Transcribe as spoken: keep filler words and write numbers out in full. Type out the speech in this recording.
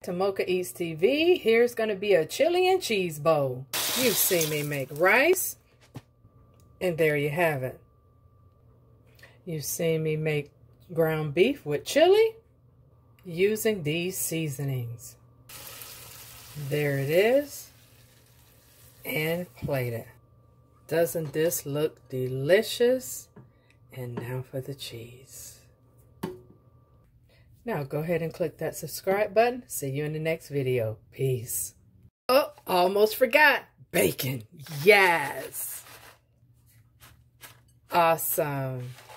To Mocha Eats T V, here's going to be a chili and cheese bowl. You've seen me make rice, and there you have it. You've seen me make ground beef with chili using these seasonings. There it is, and plated. Doesn't this look delicious? And now for the cheese. Now go ahead and click that subscribe button. See you in the next video. Peace. Oh, almost forgot. Bacon. Yes. Awesome.